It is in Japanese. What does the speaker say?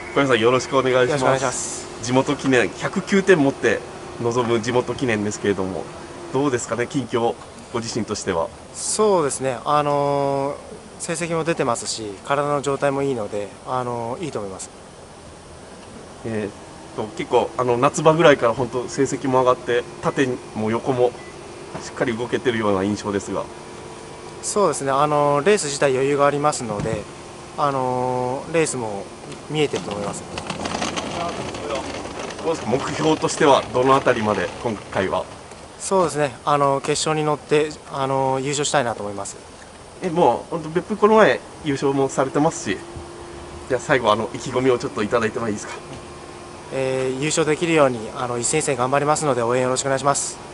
小山さんよろしくお願いしよろしくお願いしまます。 す。地元記念109点持って臨む地元記念ですけれども、どうですかね、近況、ご自身としては。 そうですね、成績も出てますし、体の状態もいいので、いいと思います。 結構夏場ぐらいから本当成績も上がって、縦も横もしっかり動けてるような印象ですが。 そうですね、レース自体余裕がありますので、レースも見えてると思います。 どうですか、目標としてはどのあたりまで今回は。 そうですね、決勝に乗って、優勝したいなと思います。 もう本当別府この前優勝もされてますし、じゃあ最後意気込みをちょっといただいてもいいですか。 優勝できるように一戦一戦頑張りますので応援よろしくお願いします。